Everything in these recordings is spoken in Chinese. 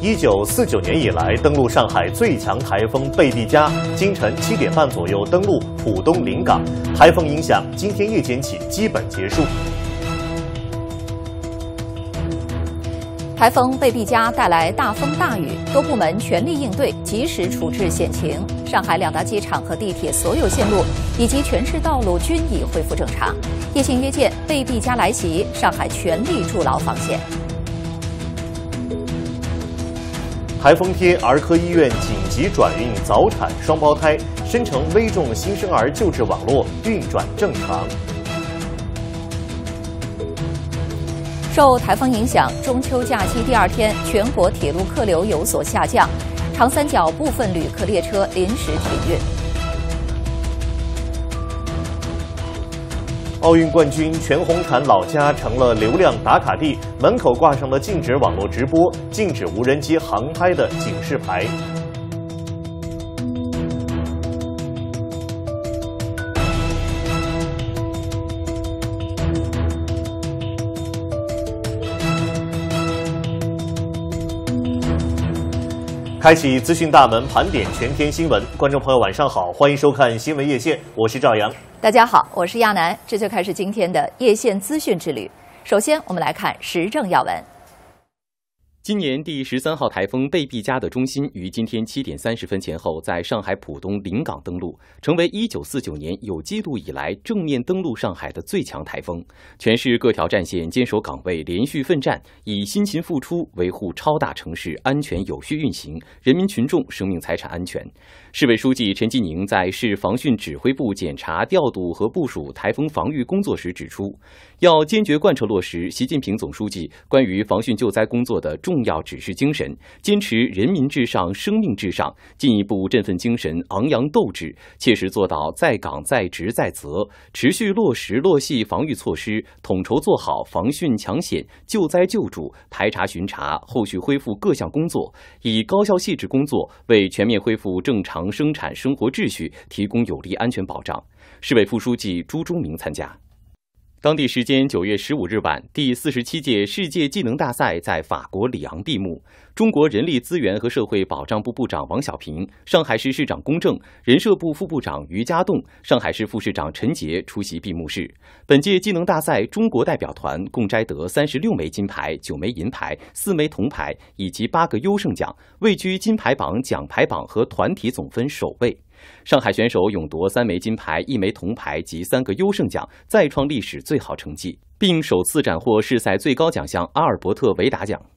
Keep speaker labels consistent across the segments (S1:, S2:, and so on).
S1: 1949年以来登陆上海最强台风贝碧嘉，今晨7点半左右登陆浦东临港，台风影响今天夜间起基本结束。
S2: 台风贝碧嘉带来大风大雨，多部门全力应对，及时处置险情。上海2大机场和地铁所有线路以及全市道路均已恢复正常。夜信约见贝碧嘉来袭，上海全力筑牢防线。
S1: 台风天，儿科医院紧急转运早产双胞胎，深成危重新生儿救治网络运转正常。
S2: 受台风影响，中秋假期第2天，全国铁路客流有所下降，长三角部分旅客列车临时停运。
S1: 奥运冠军全红婵老家成了流量打卡地，门口挂上了禁止网络直播、禁止无人机航拍的警示牌。开启资讯大门，盘点全天新闻。观众朋友晚上好，欢迎收看新闻夜线，我是赵阳。
S2: 大家好，我是亚楠，这就开始今天的夜线资讯之旅。首先，我们来看时政要闻。
S3: 今年第13号台风贝碧嘉的中心于今天7点30分前后在上海浦东临港登陆，成为1949年有记录以来正面登陆上海的最强台风。全市各条战线坚守岗位，连续奋战，以辛勤付出维护超大城市安全有序运行，人民群众生命财产安全。市委书记陈吉宁在市防汛指挥部检查调度和部署台风防御工作时指出，要坚决贯彻落实习近平总书记关于防汛救灾工作的重要指示精神，坚持人民至上、生命至上，进一步振奋精神、昂扬斗志，切实做到在岗、在职、在责，持续落实落细防御措施，统筹做好防汛抢险、救灾救助、排查巡查、后续恢复各项工作，以高效细致工作为全面恢复正常生产生活秩序提供有力安全保障。市委副书记朱忠明参加。当地时间9月15日晚，第47届世界技能大赛在法国里昂闭幕。中国人力资源和社会保障部部长王小平、上海市市长龚正、人社部副部长于家栋、上海市副市长陈杰出席闭幕式。本届技能大赛中国代表团共摘得36枚金牌、9枚银牌、4枚铜牌以及8个优胜奖，位居金牌榜、奖牌榜和团体总分首位。上海选手勇夺3枚金牌、1枚铜牌及3个优胜奖，再创历史最好成绩，并首次斩获世赛最高奖项阿尔伯特维达奖。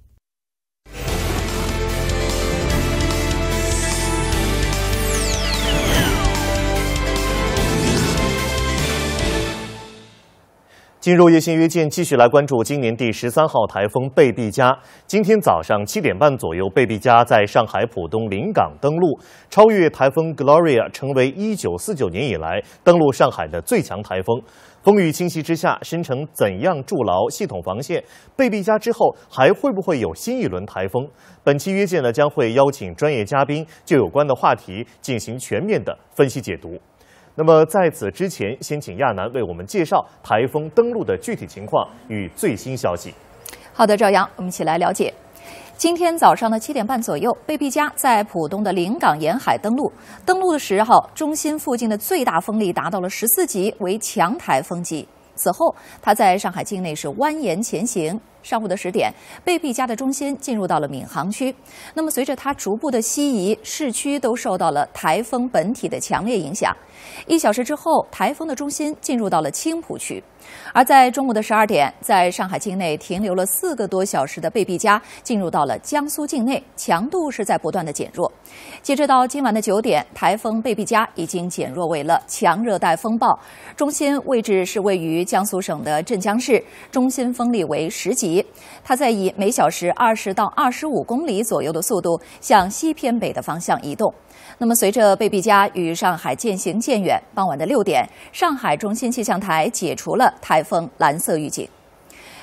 S1: 进入夜信约见，继续来关注今年第13号台风贝碧嘉。今天早上7点半左右，贝碧嘉在上海浦东临港登陆，超越台风 Gloria， 成为1949年以来登陆上海的最强台风。风雨侵袭之下，深成怎样筑牢系统防线？贝碧嘉之后还会不会有新一轮台风？本期约见呢，将会邀请专业嘉宾就有关的话题进行全面的分析解读。那么在此之前，先请亚楠为我们介绍台风登陆的具体情况与最新消息。
S2: 好的，赵阳，我们一起来了解。今天早上的7点半左右，贝碧嘉在浦东的临港沿海登陆。登陆的时候，中心附近的最大风力达到了14级，为强台风级。此后，它在上海境内是蜿蜒前行。上午的10点，贝碧嘉的中心进入到了闵行区。那么，随着它逐步的西移，市区都受到了台风本体的强烈影响。1小时之后，台风的中心进入到了青浦区。而在中午的12点，在上海境内停留了4个多小时的贝碧嘉进入到了江苏境内，强度是在不断的减弱。截止到今晚的9点，台风贝碧嘉已经减弱为了强热带风暴，中心位置是位于江苏省的镇江市，中心风力为10级。它在以每小时20到25公里左右的速度向西偏北的方向移动。那么，随着贝碧嘉与上海渐行渐远，傍晚的6点，上海中心气象台解除了台风蓝色预警。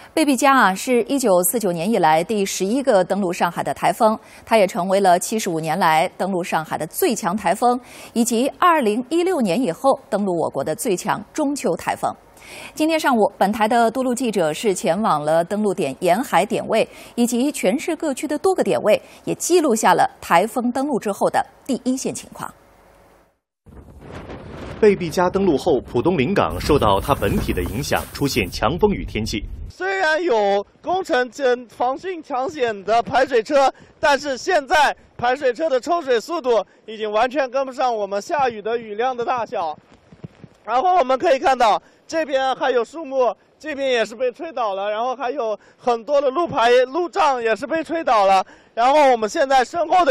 S2: 贝碧嘉是1949年以来第11个登陆上海的台风，它也成为了75年来登陆上海的最强台风，以及2016年以后登陆我国的最强中秋台风。今天上午，本台的多路记者是前往了登陆点沿海点位以及全市各区的多个点位，也记录下了台风登陆之后的第一线情况。
S1: 贝碧嘉登陆后，浦东临港受到它本体的影响，出现强风雨天气。
S4: 虽然有工程防汛抢险的排水车，但是现在排水车的抽水速度已经完全跟不上我们下雨的雨量的大小。然后我们可以看到，这边还有树木，这边也是被吹倒了，然后还有很多的路障也是被吹倒了。然后我们现在身后的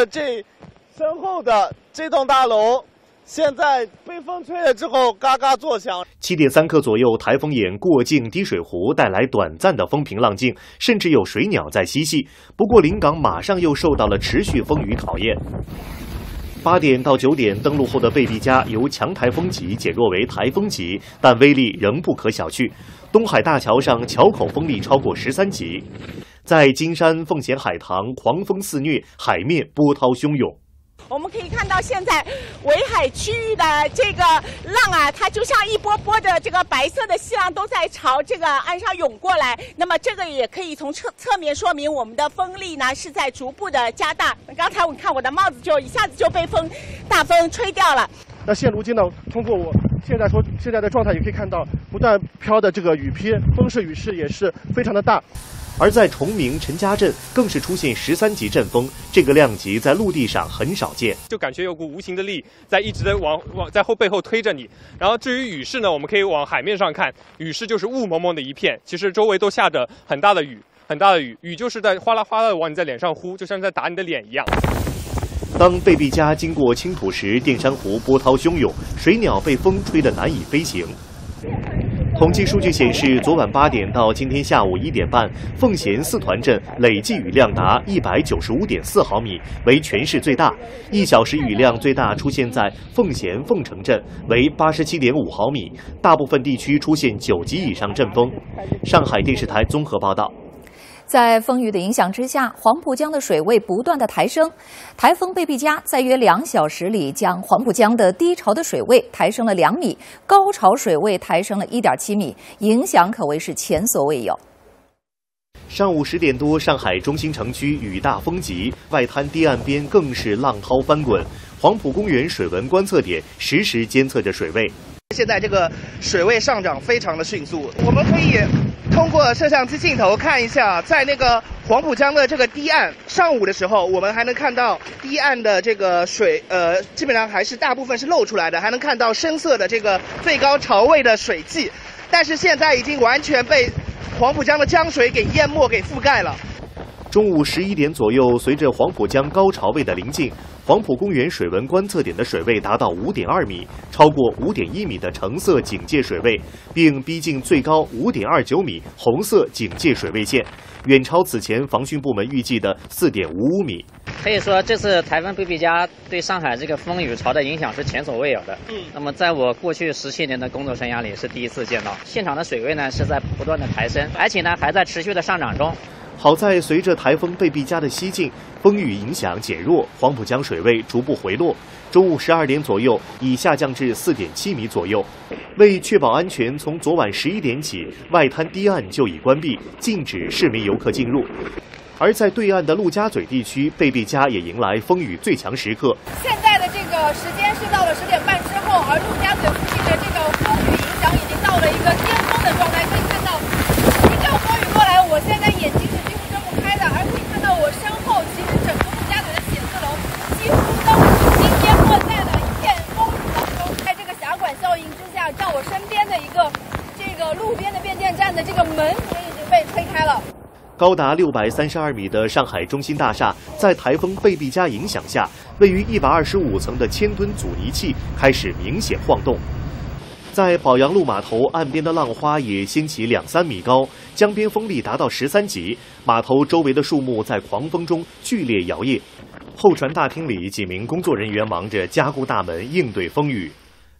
S4: 这栋大楼，现在被风吹了之后，嘎嘎作响。
S1: 7点3刻左右，台风眼过境滴水湖，带来短暂的风平浪静，甚至有水鸟在嬉戏。不过，临港马上又受到了持续风雨考验。8点到9点登陆后的贝碧嘉由强台风级减弱为台风级，但威力仍不可小觑。东海大桥上桥口风力超过13级，在金山奉贤海棠狂风肆虐，海面波涛汹涌。
S5: 我们可以看到，现在围海区域的这个浪啊，它就像一波波的这个白色的细浪都在朝这个岸上涌过来。那么这个也可以从侧面说明我们的风力呢是在逐步的加大。刚才我看我的帽子就一下子就被大风吹掉了。
S6: 那现如今呢，通过我现在的状态也可以看到，不断飘的这个雨披，风势雨势也是非常的大。
S1: 而在崇明陈家镇更是出现13级阵风，这个量级在陆地上很少见，
S7: 就感觉有股无形的力在一直的在背后推着你。然后至于雨势呢，我们可以往海面上看，雨势就是雾蒙蒙的一片，其实周围都下着很大的雨，雨就是在哗啦哗啦的往你在脸上呼，就像在打你的脸一样。
S1: 当贝碧嘉经过青浦时，淀山湖波涛汹涌，水鸟被风吹得难以飞行。统计数据显示，昨晚8点到今天下午1点半，奉贤4团镇累计雨量达195.4毫米，为全市最大。1小时雨量最大出现在奉贤凤城镇，为87.5毫米，大部分地区出现9级以上阵风。上海电视台综合报道。
S2: 在风雨的影响之下，黄浦江的水位不断的抬升。台风贝碧嘉在约2小时里，将黄浦江的低潮的水位抬升了2米，高潮水位抬升了1.7米，影响可谓是前所未有。
S1: 上午10点多，上海中心城区雨大风急，外滩堤岸边更是浪涛翻滚。黄浦公园水文观测点实时监测着水位。
S8: 现在这个水位上涨非常的迅速，我们可以通过摄像机镜头看一下，在那个黄浦江的这个堤岸，上午的时候我们还能看到堤岸的这个水，基本上还是大部分是露出来的，还能看到深色的这个最高潮位的水迹，但是现在已经完全被黄浦江的江水给淹没、给覆盖了。
S1: 中午11点左右，随着黄浦江高潮位的临近，黄浦公园水文观测点的水位达到5.2米，超过5.1米的橙色警戒水位，并逼近最高5.29米红色警戒水位线，远超此前防汛部门预计的4.55米。
S9: 可以说，这次台风贝碧嘉对上海这个风雨潮的影响是前所未有的。那么在我过去17年的工作生涯里是第一次见到。现场的水位呢是在不断的抬升，而且呢还在持续的上涨中。
S1: 好在随着台风贝碧嘉的西进，风雨影响减弱，黄浦江水位逐步回落。中午12点左右，已下降至4.7米左右。为确保安全，从昨晚11点起，外滩堤岸就已关闭，禁止市民游客进入。而在对岸的陆家嘴地区，贝碧嘉也迎来风雨最强时刻。
S10: 现在的这个时间是到了10点半之后，而陆家嘴附近的这个风雨影响已经到了一个巅峰的状态。可以看到，一阵风雨过来，我现在眼睛是几乎睁不开的，而可以看到我身后，其实整个陆家嘴的写字楼几乎都已经淹没在了一片风雨当中。在这个峡管效应之下，让我身边的一个这个路边的变电站的这个门也已经被推开了。
S1: 高达632米的上海中心大厦，在台风贝碧嘉影响下，位于125层的1000吨阻尼器开始明显晃动。在宝阳路码头岸边的浪花也掀起2-3米高，江边风力达到13级，码头周围的树木在狂风中剧烈摇曳。候船大厅里，几名工作人员忙着加固大门，应对风雨。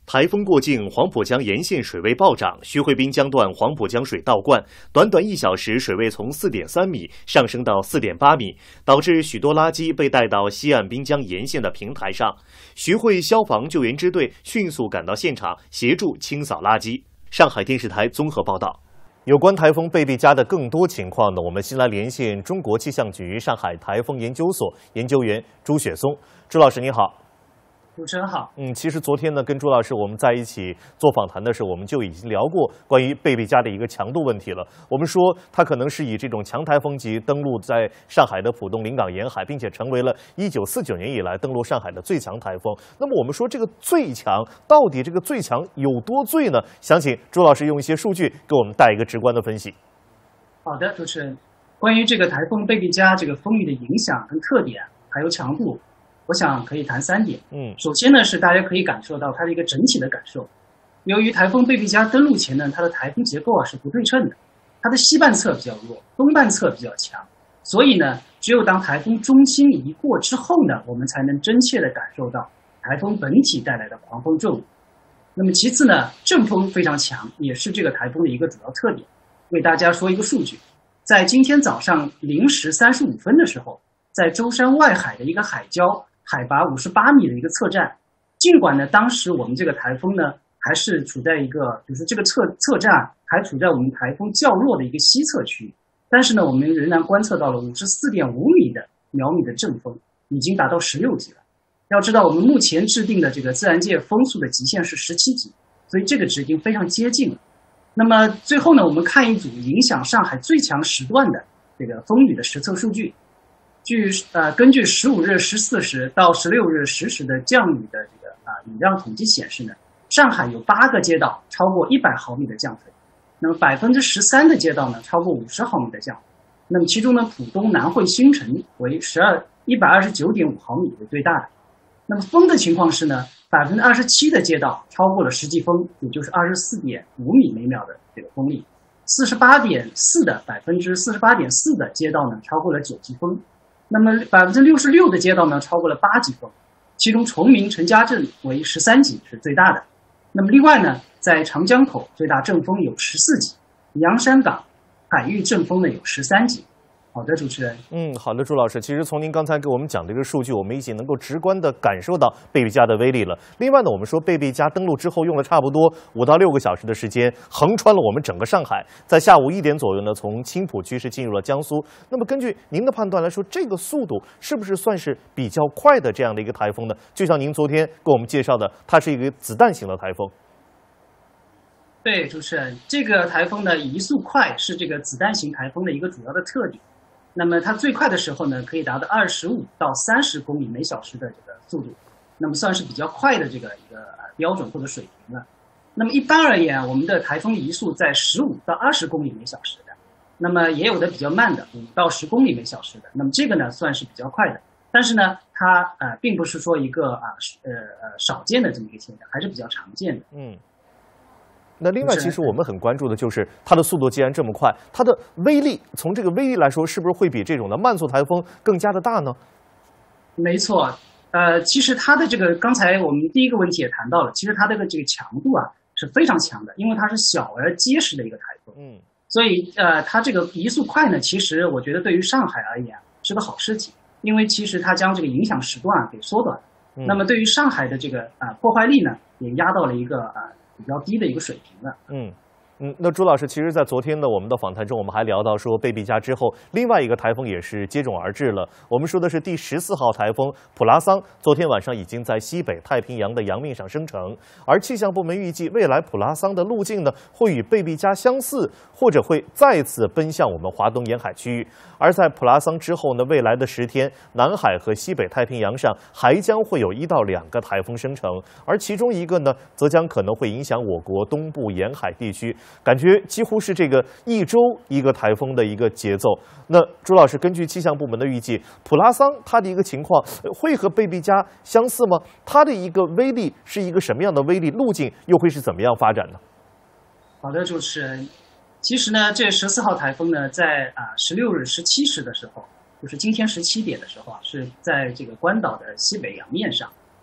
S1: 台风过境，黄浦江沿线水位暴涨，徐汇滨江段黄浦江水倒灌，短短1小时，水位从4.3米上升到4.8米，导致许多垃圾被带到西岸滨江沿线的平台上。徐汇消防救援支队迅速赶到现场，协助清扫垃圾。上海电视台综合报道。有关台风贝碧嘉的更多情况呢，我们先来连线中国气象局上海台风研究所研究员朱雪松。朱老师你好。
S11: 主持人好。
S1: 其实昨天呢，跟朱老师我们在一起做访谈的时候，我们就已经聊过关于贝碧嘉的一个强度问题了。我们说它可能是以这种强台风级登陆在上海的浦东临港沿海，并且成为了1949年以来登陆上海的最强台风。那么我们说这个最强到底这个最强有多最呢？想请朱老师用一些数据给我们带一个直观的分析。
S11: 好的，主持人，关于这个台风贝碧嘉这个风力的影响跟特点还有强度，我想可以谈3点。首先呢是大家可以感受到它的一个整体的感受。由于台风贝碧嘉登陆前呢，它的台风结构是不对称的，它的西半侧比较弱，东半侧比较强，所以呢，只有当台风中心一过之后呢，我们才能真切的感受到台风本体带来的狂风骤雨。那么其次呢，阵风非常强，也是这个台风的一个主要特点。为大家说一个数据，在今天早上0时35分的时候，在舟山外海的一个海礁，海拔58米的一个测站，尽管呢当时我们这个台风呢还是处在一个就是这个测站还处在我们台风较弱的一个西侧区，但是呢我们仍然观测到了54.5米的秒米的阵风，已经达到16级了。要知道我们目前制定的这个自然界风速的极限是17级，所以这个值已经非常接近了。那么最后呢，我们看一组影响上海最强时段的这个风雨的实测数据。根据15日14时到16日10时的降雨的这个雨量统计显示呢，上海有8个街道超过100毫米的降水，那么13%的街道呢超过50毫米的降水，那么其中呢浦东南汇新城为129.5毫米为最大的。那么风的情况是呢，27%的街道超过了实际风，也就是24.5米每秒的这个风力，48.4%的街道呢超过了9级风。那么66%的街道呢超过了8级风，其中崇明陈家镇为13级是最大的。那么另外呢，在长江口最大阵风有14级，洋山港海域阵风呢有13级。好的，主持人。
S1: 好的，朱老师。其实从您刚才给我们讲这个数据，我们已经能够直观地感受到贝碧嘉的威力了。另外呢，我们说贝碧嘉登陆之后用了差不多5到6个小时的时间，横穿了我们整个上海，在下午1点左右呢，从青浦区是进入了江苏。那么根据您的判断来说，这个速度是不是算是比较快的这样的一个台风呢？就像您昨天给我们介绍的，它是一个子弹型的台风。
S11: 对，主持人，这个台风的移速快是这个子弹型台风的一个主要的特点。那么它最快的时候呢，可以达到25到30公里每小时的这个速度，那么算是比较快的这个一个标准或者水平了。那么一般而言，我们的台风移速在15到20公里每小时的，那么也有的比较慢的5到10公里每小时的，那么这个呢算是比较快的。但是呢，它并不是说一个少见的这么一个现象，还是比较常见的。
S1: 那另外，其实我们很关注的就是它的速度既然这么快，它的威力从这个威力来说，是不是会比这种的慢速台风更加的大呢？
S11: 没错，其实它的这个刚才我们第一个问题也谈到了，其实它的这个强度是非常强的，因为它是小而结实的一个台风。所以它这个移速快呢，其实我觉得对于上海而言是个好事情，因为其实它将这个影响时段给缩短了。那么对于上海的这个破坏力呢，也压到了一个比较低的一个水平了。
S1: 那朱老师，其实在昨天的我们的访谈中，我们还聊到说贝碧嘉之后，另外一个台风也是接踵而至了。我们说的是第14号台风普拉桑，昨天晚上已经在西北太平洋的洋面上生成，而气象部门预计未来普拉桑的路径呢会与贝碧嘉相似，或者会再次奔向我们华东沿海区域。而在普拉桑之后呢，未来的10天，南海和西北太平洋上还将会有1到2个台风生成，而其中一个呢，则将可能会影响我国东部沿海地区。感觉几乎是这个一周一个台风的一个节奏。那朱老师，根据气象部门的预计，普拉桑它的一个情况会和贝碧嘉相似吗？它的一个威力是一个什么样的威力？路径又会是怎么样发展呢？
S11: 好的，主持人。其实呢，这14号台风呢，在16日17时的时候，就是今天17点的时候是在这个关岛的西北洋面上。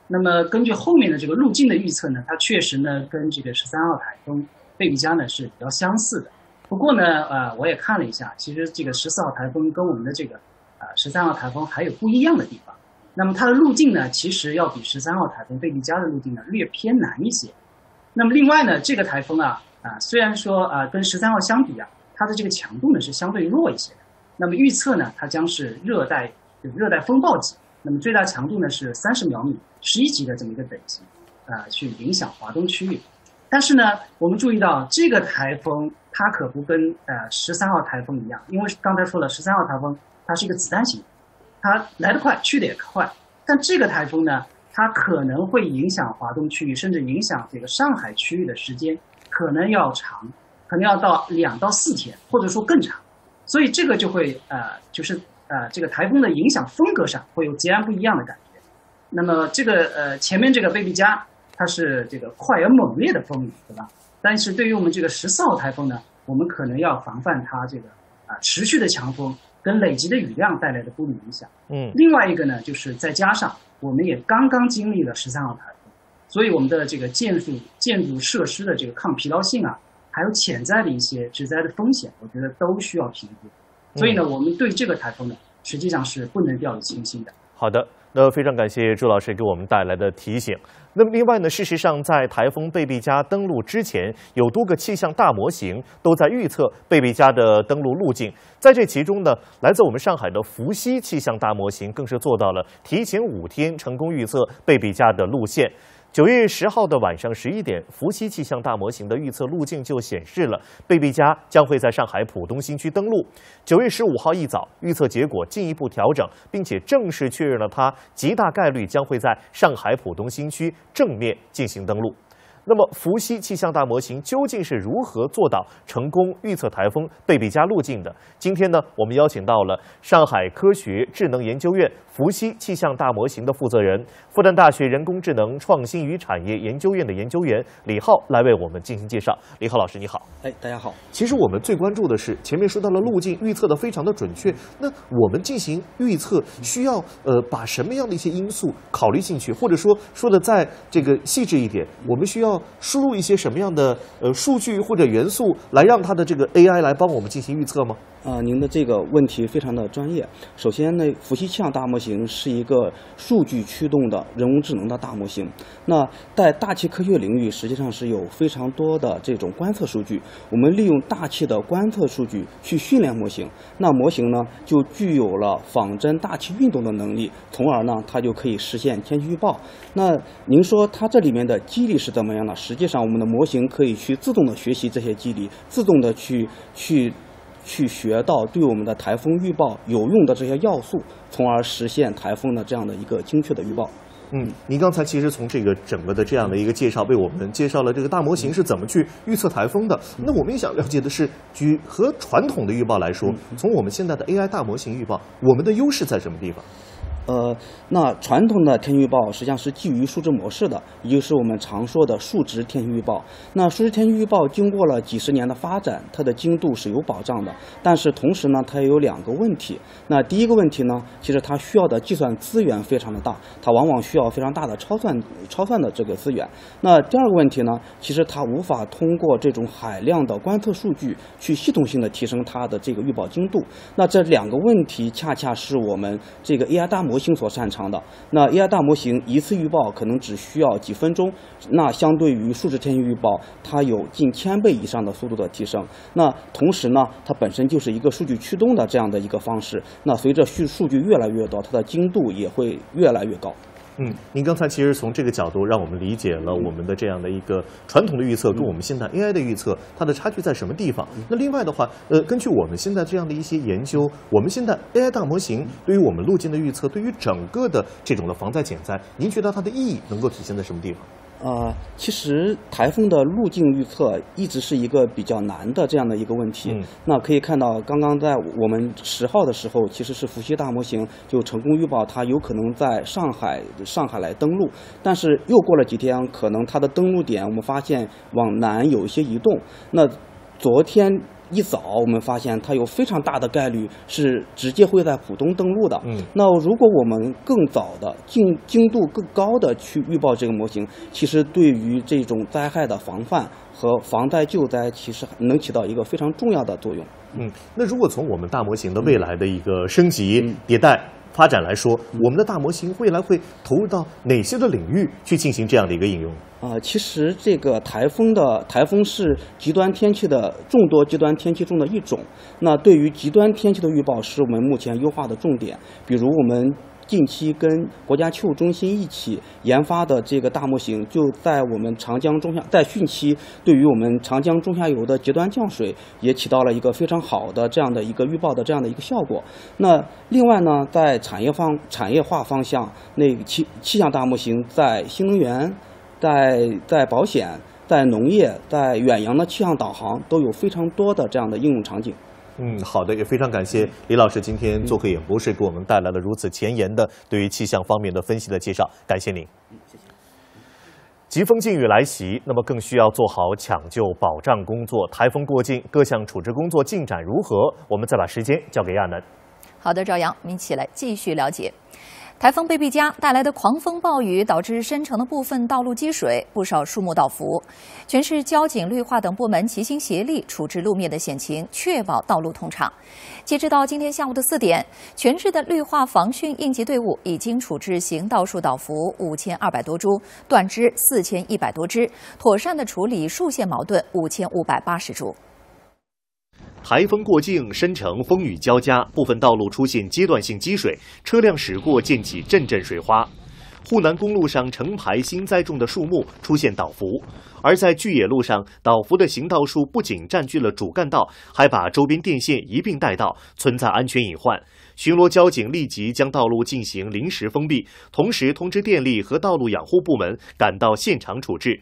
S11: 那么根据后面的这个路径的预测呢，它确实呢跟这个13号台风贝碧嘉呢是比较相似的。不过呢，我也看了一下，其实这个14号台风跟我们的这个13号台风还有不一样的地方。那么它的路径呢，其实要比13号台风贝碧嘉的路径呢略偏南一些。那么另外呢，这个台风虽然说跟13号相比它的这个强度呢是相对弱一些的。那么预测呢，它将是热带风暴级，那么最大强度呢是30秒米11级的这么一个等级，去影响华东区域。但是呢，我们注意到这个台风它可不跟13号台风一样，因为刚才说了13号台风它是一个子弹型，它来得快去得也快，但这个台风呢，它可能会影响华东区域，甚至影响这个上海区域的时间可能要长，可能要到2到4天，或者说更长。所以这个就会这个台风的影响风格上会有截然不一样的感觉。那么这个前面这个贝碧嘉它是这个快而猛烈的风雨，对吧？但是对于我们这个14号台风呢，我们可能要防范它这个持续的强风跟累积的雨量带来的不利影响。另外一个呢，就是再加上我们也刚刚经历了13号台风，所以我们的这个建筑设施的这个抗疲劳性还有潜在的一些致灾的风险，我觉得都需要评估。所以呢，我们对这个台风呢，实际上是不能掉以轻心的。
S1: 好的，那非常感谢朱老师给我们带来的提醒。那么另外呢，事实上在台风贝碧嘉登陆之前，有多个气象大模型都在预测贝碧嘉的登陆路径。在这其中呢，来自我们上海的伏羲气象大模型更是做到了提前5天成功预测贝碧嘉的路线。9月10号的晚上11点，伏羲气象大模型的预测路径就显示了贝碧嘉将会在上海浦东新区登陆。9月15号一早，预测结果进一步调整，并且正式确认了它极大概率将会在上海浦东新区正面进行登陆。那么，伏羲气象大模型究竟是如何做到成功预测台风贝碧嘉路径的？今天呢，我们邀请到了上海科学智能研究院伏羲气象大模型的负责人、复旦大学人工智能创新与产业研究院的研究员李浩来为我们进行介绍。李浩老师，你好。
S12: 大家好。
S1: 其实我们最关注的是前面说到了路径预测的非常的准确，那我们进行预测需要把什么样的一些因素考虑进去，或者说的再这个细致一点，我们需要输入一些什么样的数据或者元素来让它的这个 AI 来帮我们进行预测吗？
S12: 您的这个问题非常的专业。首先呢，伏羲气象大模型是一个数据驱动的人工智能的大模型。那在大气科学领域，实际上是有非常多的这种观测数据。我们利用大气的观测数据去训练模型，那模型呢就具有了仿真大气运动的能力，从而呢它就可以实现天气预报。那您说它这里面的机理是怎么样呢？实际上，我们的模型可以去自动的学习这些机理，自动的去学到对我们的台风预报有用的这些要素，从而实现台风的这样的一个精确的预报。
S1: 您刚才其实从这个整个的这样的一个介绍，为我们介绍了这个大模型是怎么去预测台风的。那我们也想了解的是，和传统的预报来说，从我们现在的 AI 大模型预报，我们的优势在什么地方？
S12: 那传统的天气预报实际上是基于数值模式的，也就是我们常说的数值天气预报。那数值天气预报经过了几十年的发展，它的精度是有保障的，但是同时呢，它也有2个问题。那第一个问题呢，其实它需要的计算资源非常的大，它往往需要非常大的超算的这个资源。那第2个问题呢，其实它无法通过这种海量的观测数据去系统性的提升它的这个预报精度。那这2个问题恰恰是我们这个 AI 大模型所擅长的。那 AI 大模型一次预报可能只需要几分钟，那相对于数值天气预报，它有近1000倍以上的速度的提升。那同时呢，它本身就是一个数据驱动的这样的一个方式。那随着数据越来越多，它的精度也会越来越高。
S1: 您刚才其实从这个角度让我们理解了我们的这样的一个传统的预测跟我们现在 AI 的预测它的差距在什么地方。那另外的话，根据我们现在这样的一些研究，我们现在 AI 大模型对于我们路径的预测，对于整个的这种的防灾减灾，您觉得它的意义能够体现在什么地方？
S12: 其实台风的路径预测一直是一个比较难的这样的一个问题。那可以看到，刚刚在我们10号的时候，其实是伏羲大模型就成功预报它有可能在上海来登陆，但是又过了几天，可能它的登陆点我们发现往南有一些移动。那昨天一扫，我们发现它有非常大的概率是直接会在浦东登陆的。那如果我们更早的、精度更高的去预报这个模型，其实对于这种灾害的防范和防灾救灾，其实能起到一个非常重要的作用。
S1: 那如果从我们大模型的未来的一个升级、迭代、发展来说，我们的大模型未来会投入到哪些的领域去进行这样的一个应用？
S12: 其实这个台风是极端天气的众多极端天气中的一种。那对于极端天气的预报是我们目前优化的重点，比如我们近期跟国家气候中心一起研发的这个大模型，就在我们长江中下，在汛期对于我们长江中下游的极端降水也起到了一个非常好的这样的一个预报的这样的一个效果。那另外呢，在产业化方向，那个气象大模型在新能源、在保险、在农业、在远洋的气象导航都有非常多的这样的应用场景。
S1: 好的，也非常感谢李老师今天做客演播室，给我们带来了如此前沿的对于气象方面的分析的介绍，感谢您。
S12: 谢谢。
S1: 疾风劲雨来袭，那么更需要做好抢救保障工作。台风过境，各项处置工作进展如何？我们再把时间交给亚楠。
S2: 好的，赵阳，我们一起来继续了解。台风贝碧嘉带来的狂风暴雨导致深城的部分道路积水，不少树木倒伏。全市交警、绿化等部门齐心协力处置路面的险情，确保道路通畅。截止到今天下午的4点，全市的绿化防汛应急队伍已经处置行道树倒伏5200多株，断枝4100多枝，妥善地处理树线矛盾5580株。
S1: 台风过境，深城风雨交加，部分道路出现阶段性积水，车辆驶过溅起阵阵水花。沪南公路上成排新栽种的树木出现倒伏，而在巨野路上，倒伏的行道树不仅占据了主干道，还把周边电线一并带到，存在安全隐患。巡逻交警立即将道路进行临时封闭，同时通知电力和道路养护部门赶到现场处置。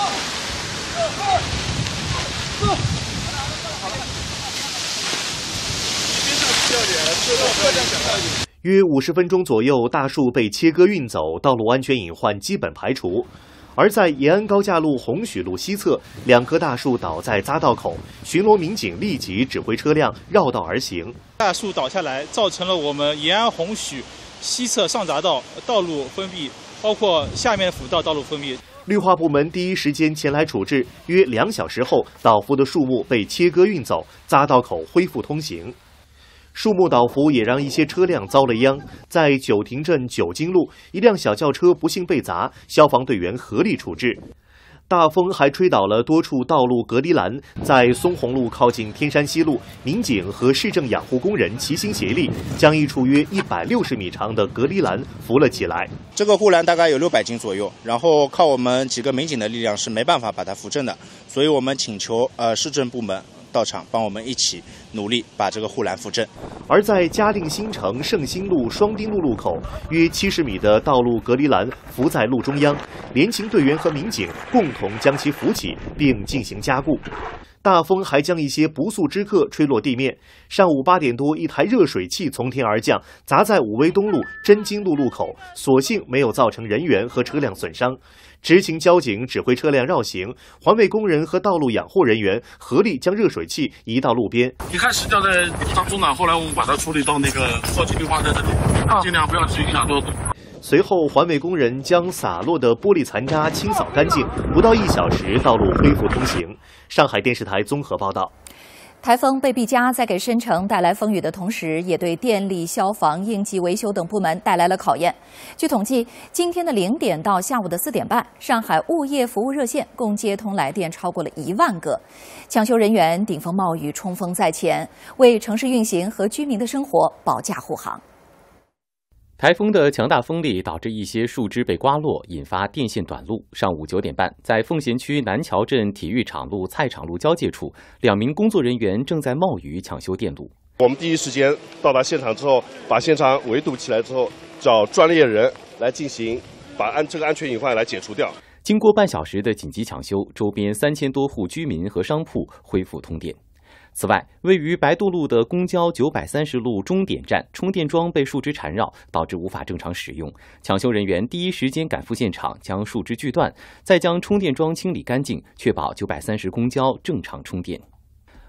S1: 约50分钟左右，大树被切割运走，道路安全隐患基本排除。而在延安高架路红许路西侧，2棵大树倒在匝道口，巡逻民警立即指挥车辆绕道而行。
S13: 大树倒下来，造成了我们延安红许西侧上匝道道路封闭，包括下面辅道道路封闭。
S1: 绿化部门第一时间前来处置，约2小时后，倒伏的树木被切割运走，匝道口恢复通行。树木倒伏也让一些车辆遭了殃，在九亭镇九金路，一辆小轿车不幸被砸，消防队员合力处置。大风还吹倒了多处道路隔离栏，在松红路靠近天山西路，民警和市政养护工人齐心协力，将一处约160米长的隔离栏扶了起来。
S14: 这个护栏大概有600斤左右，然后靠我们几个民警的力量是没办法把它扶正的，所以我们请求市政部门到场帮我们一起努力把这个护栏扶正。
S1: 而在嘉定新城盛兴路双丁路路口，约70米的道路隔离栏浮在路中央，联勤队员和民警共同将其扶起并进行加固。大风还将一些不速之客吹落地面。上午8点多，一台热水器从天而降，砸在武威东路真金路路口，所幸没有造成人员和车辆损伤。执勤交警指挥车辆绕行，环卫工人和道路养护人员合力将热水器移到路边。
S15: 一开始掉在当中呢，后来我们把它处理到那个靠近绿化带这里，尽量不要去影响到。
S1: 随后，环卫工人将洒落的玻璃残渣清扫干净，不到1小时，道路恢复通行。上海电视台综合报道。
S2: 台风贝碧嘉在给深城带来风雨的同时，也对电力、消防、应急维修等部门带来了考验。据统计，今天的0点到下午的4点半，上海物业服务热线共接通来电超过了1万个。抢修人员顶风冒雨，冲锋在前，为城市运行和居民的生活保驾护航。
S3: 台风的强大风力导致一些树枝被刮落，引发电线短路。上午9点半，在奉贤区南桥镇体育场路菜场路交界处，2名工作人员正在冒雨抢修电路。
S16: 我们第一时间到达现场之后，把现场围堵起来之后，找专业人来进行把这个安全隐患来解除掉。
S3: 经过半小时的紧急抢修，周边3000多户居民和商铺恢复通电。此外，位于白渡路的公交930路终点站充电桩被树枝缠绕，导致无法正常使用。抢修人员第一时间赶赴现场，将树枝锯断，再将充电桩清理干净，确保930公交正常充电。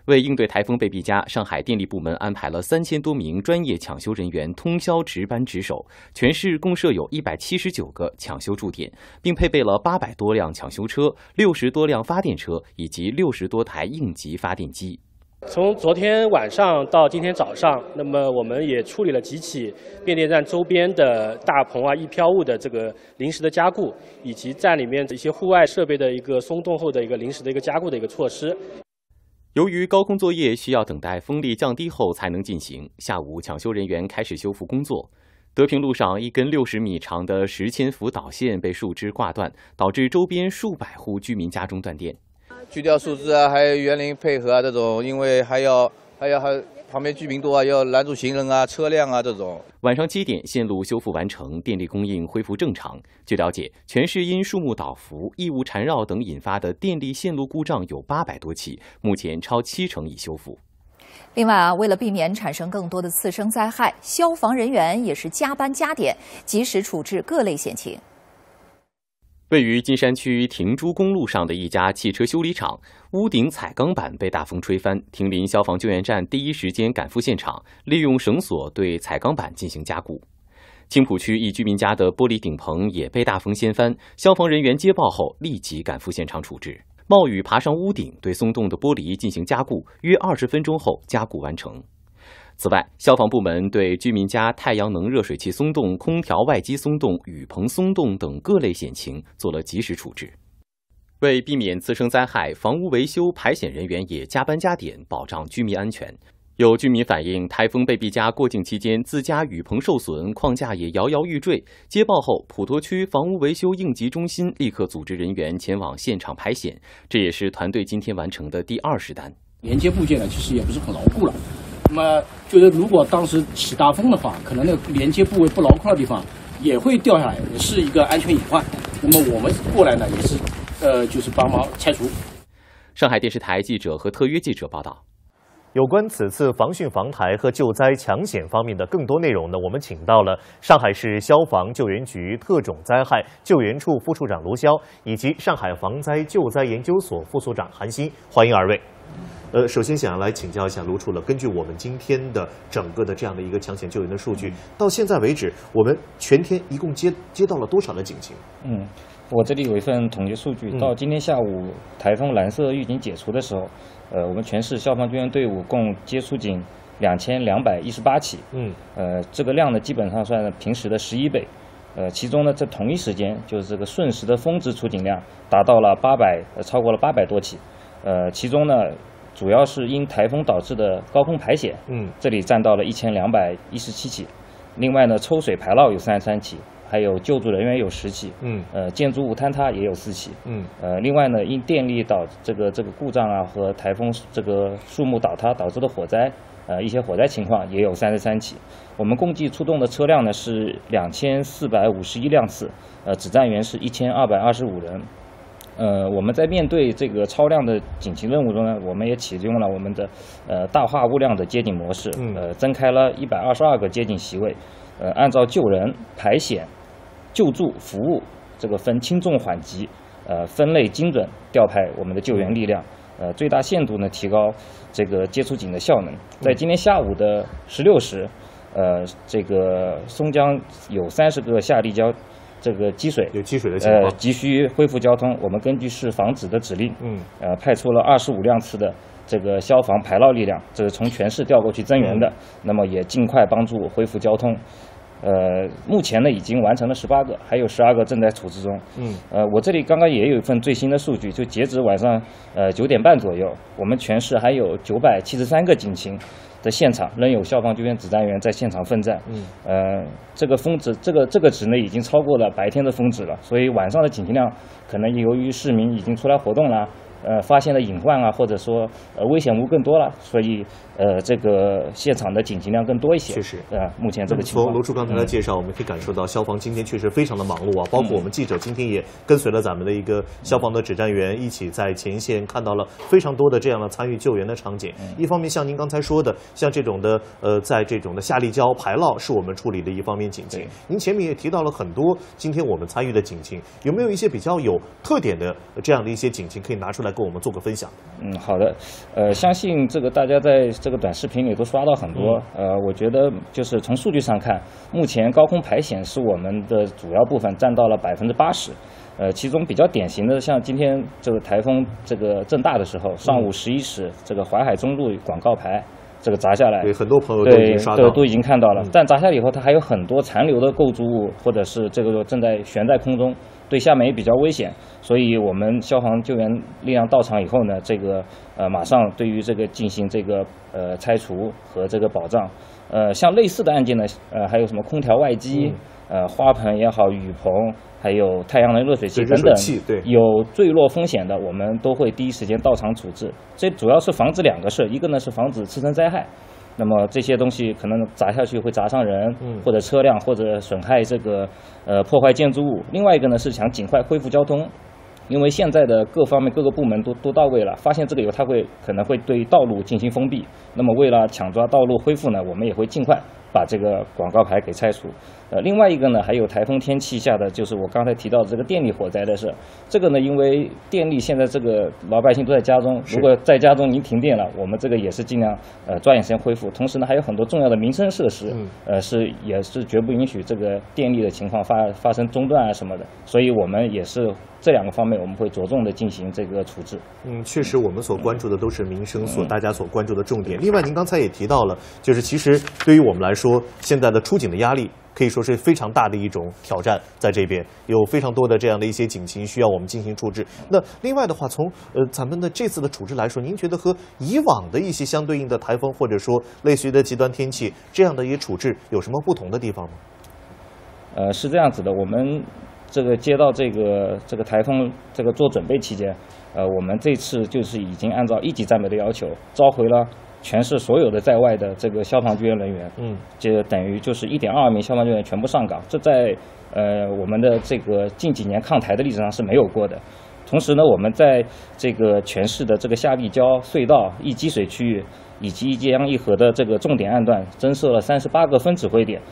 S3: 为应对台风贝碧嘉，上海电力部门安排了3000多名专业抢修人员通宵值班值守，全市共设有179个抢修驻点，并配备了800多辆抢修车、60多辆发电车以及60多台应急发电机。
S17: 从昨天晚上到今天早上，那么我们也处理了几起变电站周边的大棚易飘物的这个临时的加固，以及站里面一些户外设备的一个松动后的一个临时的一个加固的一个措施。
S3: 由于高空作业需要等待风力降低后才能进行，下午抢修人员开始修复工作。德平路上一根60米长的10千伏导线被树枝挂断，导致周边数百户居民家中断电。
S18: 锯掉树枝啊，还有园林配合啊，这种因为还旁边居民多啊，要拦住行人啊、车辆啊这种。
S3: 晚上7点，线路修复完成，电力供应恢复正常。据了解，全市因树木倒伏、异物缠绕等引发的电力线路故障有800多起，目前超70%已修复。
S2: 另外为了避免产生更多的次生灾害，消防人员也是加班加点，及时处置各类险情。
S3: 位于金山区亭珠公路上的一家汽车修理厂，屋顶彩钢板被大风吹翻，亭林消防救援站第一时间赶赴现场，利用绳索对彩钢板进行加固。青浦区一居民家的玻璃顶棚也被大风掀翻，消防人员接报后立即赶赴现场处置，冒雨爬上屋顶，对松动的玻璃进行加固，约20分钟后加固完成。此外，消防部门对居民家太阳能热水器松动、空调外机松动、雨棚松动等各类险情做了及时处置。为避免次生灾害，房屋维修排险人员也加班加点，保障居民安全。有居民反映，台风贝碧嘉过境期间，自家雨棚受损，框架也摇摇欲坠。接报后，普陀区房屋维修应急中心立刻组织人员前往现场排险，这也是团队今天完成的第20单。
S19: 连接部件呢，其实也不是很牢固了。那么就是如果当时起大风的话，可能那个连接部位不牢靠的地方也会掉下来，也是一个安全隐患。那么我们过来呢，也是就是帮忙拆除。
S3: 上海电视台记者和特约记者报道。
S1: 有关此次防汛防台和救灾抢险方面的更多内容呢，我们请到了上海市消防救援局特种灾害救援处副处长卢潇，以及上海防灾救灾研究所副所长韩鑫，欢迎二位。首先想要来请教一下卢处了，根据我们今天的整个的这样的一个抢险救援的数据，到现在为止，我们全天一共接到了多少的警情？
S20: 我这里有一份统计数据，到今天下午台风蓝色预警解除的时候，我们全市消防救援队伍共接出警2218起，这个量呢基本上算平时的11倍，其中呢在同一时间就是这个瞬时的峰值出警量达到了超过了800多起，其中呢主要是因台风导致的高空排险，这里占到了1217起，另外呢抽水排涝有33起。还有救助人员有10起，建筑物坍塌也有4起，另外呢，因电力这个故障啊和台风这个树木倒塌导致的火灾，一些火灾情况也有33起。我们共计出动的车辆呢是2451辆次，指战员是1225人。我们在面对这个超量的警情任务中呢，我们也启用了我们的大化物量的接警模式，增开了122个接警席位，按照救人、排险、救助、服务这个分轻重缓急，分类精准调派我们的救援力量，最大限度呢提高这个接出警的效能。在今天下午的16时，这个松江有30个下立交这个积水，
S1: 有积水的情况，
S20: 急需恢复交通。我们根据市防指的指令，派出了25辆次的这个消防排涝力量，这是从全市调过去增援的，那么也尽快帮助恢复交通。目前呢已经完成了18个，还有12个正在处置中。我这里刚刚也有一份最新的数据，就截止晚上9点半左右，我们全市还有973个警情的现场仍有消防救援指战员在现场奋战。这个峰值，这个值呢已经超过了白天的峰值了，所以晚上的警情量可能由于市民已经出来活动了。发现的隐患啊，或者说危险物更多了，所以这个现场的警情量更多一些。
S1: 确实，
S20: 目前这个情况。
S1: 从卢处刚才的介绍，我们可以感受到消防今天确实非常的忙碌啊，包括我们记者今天也跟随了咱们的一个消防的指战员一起在前线看到了非常多的这样的参与救援的场景。一方面像您刚才说的，像这种的在这种的下立交排涝是我们处理的一方面警情。您前面也提到了很多今天我们参与的警情，有没有一些比较有特点的这样的一些警情可以拿出来跟我们做个分享。
S20: 好的，相信这个大家在这个短视频里都刷到很多。我觉得就是从数据上看，目前高空排险是我们的主要部分，占到了80%。其中比较典型的，像今天这个台风这个正大的时候，上午11时，这个淮海中路广告牌这个砸下来，
S1: 对，很多朋友都已经刷到，
S20: 都已经看到了。但砸下来以后，它还有很多残留的构筑物，或者是这个正在悬在空中，对下面也比较危险。所以我们消防救援力量到场以后呢，这个马上对于这个进行这个拆除和这个保障。像类似的案件呢，还有什么空调外机，花盆也好，雨棚，还有太阳能热水器等等，有坠落风险的，我们都会第一时间到场处置。这主要是防止2个事，一个呢是防止次生灾害，那么这些东西可能砸下去会砸伤人，或者车辆，或者损害这个破坏建筑物。另外一个呢是想尽快恢复交通。因为现在的各方面各个部门都到位了，发现这个以后它可能会对道路进行封闭。那么为了抢抓道路恢复呢，我们也会尽快把这个广告牌给拆除。另外一个呢，还有台风天气下的，就是我刚才提到的这个电力火灾的事。这个呢，因为电力现在这个老百姓都在家中，如果在家中您停电了，我们这个也是尽量抓紧时间恢复。同时呢，还有很多重要的民生设施，也是绝不允许这个电力的情况发生中断啊什么的。所以我们也是这2个方面，我们会着重的进行这个处置。
S1: 确实，我们所关注的都是民生大家所关注的重点。另外，您刚才也提到了，就是其实对于我们来说，现在的出警的压力可以说是非常大的一种挑战，在这边有非常多的这样的一些警情需要我们进行处置。那另外的话，从咱们的这次的处置来说，您觉得和以往的一些相对应的台风或者说类似于的极端天气这样的一些处置有什么不同的地方吗？
S20: 是这样子的，我们这个接到这个台风这个做准备期间，我们这次就是已经按照1级战备的要求，召回了全市所有的在外的这个消防救援人员，就等于就是1.22名消防救援全部上岗，这在我们的这个近几年抗台的历史上是没有过的。同时呢，我们在这个全市的这个下立交隧道、易积水区域以及一江一河的这个重点案段，增设了38个分指挥点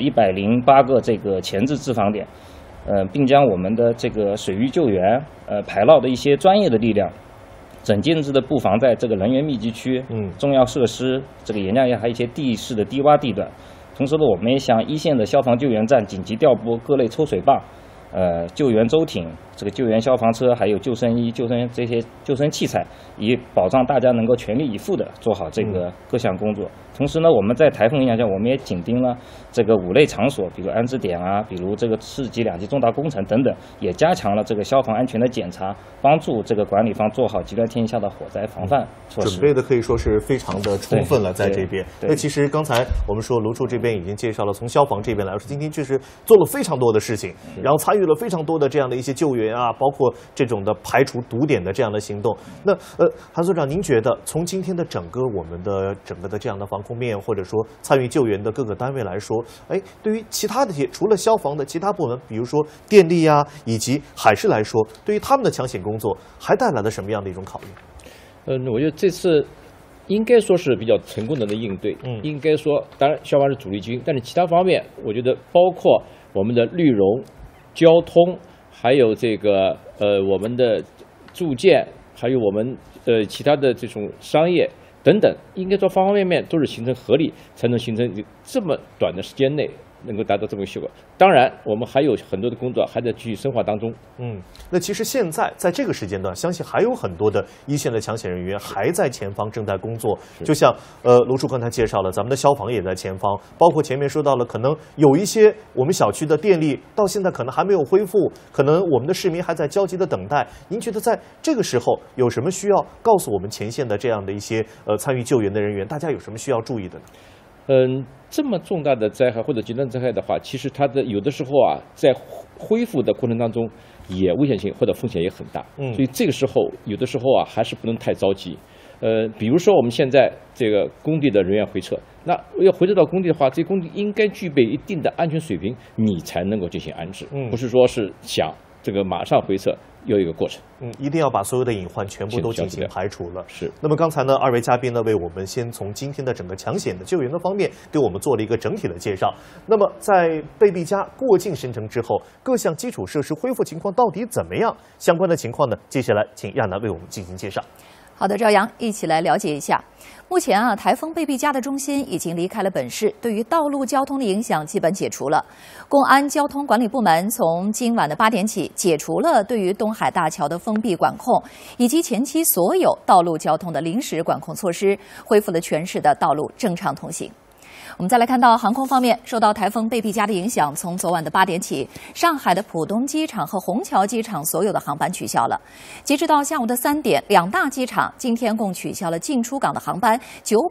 S20: ，108个这个前置治防点，并将我们的这个水域救援、排涝的一些专业的力量，整建制的布防在这个人员密集区、重要设施、这个沿江沿海一些地势的低洼地段。同时呢，我们也向一线的消防救援站紧急调拨各类抽水泵、救援舟艇、这个救援消防车，还有救生衣、这些救生器材，以保障大家能够全力以赴的做好这个各项工作。同时呢，我们在台风影响下，我们也紧盯了这个5类场所，比如安置点啊，比如这个市级2级重大工程等等，也加强了这个消防安全的检查，帮助这个管理方做好极端天气下的火灾防范措施。
S1: 准备的可以说是非常的充分了，在这边。那其实刚才我们说卢处这边已经介绍了，从消防这边来说，今天确实做了非常多的事情，然后参与了非常多的这样的一些救援啊，包括这种的排除堵点的这样的行动。那韩所长，您觉得从今天的我们的整个的这样的防控面，或者说参与救援的各个单位来说，对于其他的除了消防的其他部门，比如说电力啊以及海事来说，对于他们的抢险工作还带来了什么样的一种考验？
S21: 我觉得这次应该说是比较成功的应对。应该说，当然消防是主力军，但是其他方面，我觉得包括我们的绿融、交通，还有这个我们的住建，还有我们其他的这种商业等等，应该说方方面面都是形成合力，才能形成这么短的时间内能够达到这么一个效果。当然，我们还有很多的工作还在继续深化当中。
S1: 那其实现在在这个时间段，相信还有很多的一线的抢险人员还在前方正在工作。就像卢处刚才介绍了，咱们的消防也在前方，包括前面说到了，可能有一些我们小区的电力到现在可能还没有恢复，可能我们的市民还在焦急的等待。您觉得在这个时候有什么需要告诉我们前线的这样的一些参与救援的人员，大家有什么需要注意的呢？
S21: 这么重大的灾害或者极端灾害的话，其实它的有的时候啊，在恢复的过程当中，也危险性或者风险也很大。所以这个时候有的时候啊，还是不能太着急。比如说我们现在这个工地的人员回撤，那要回撤到工地的话，这工地应该具备一定的安全水平，你才能够进行安置，不是说是想这个马上回撤又一个过程。
S1: 一定要把所有的隐患全部都进行排除了。
S21: 是。
S1: 那么刚才呢，二位嘉宾呢为我们先从今天的整个抢险的救援的方面给我们做了一个整体的介绍。那么在贝碧嘉过境生成之后，各项基础设施恢复情况到底怎么样？相关的情况呢，接下来请亚楠为我们进行介绍。
S2: 好的，赵阳，一起来了解一下。目前啊，台风贝碧嘉的中心已经离开了本市，对于道路交通的影响基本解除了。公安交通管理部门从今晚的8点起，解除了对于东海大桥的封闭管控，以及前期所有道路交通的临时管控措施，恢复了全市的道路正常通行。我们再来看到航空方面，受到台风贝碧嘉的影响，从昨晚的8点起，上海的浦东机场和虹桥机场所有的航班取消了。截止到下午的3点，两大机场今天共取消了进出港的航班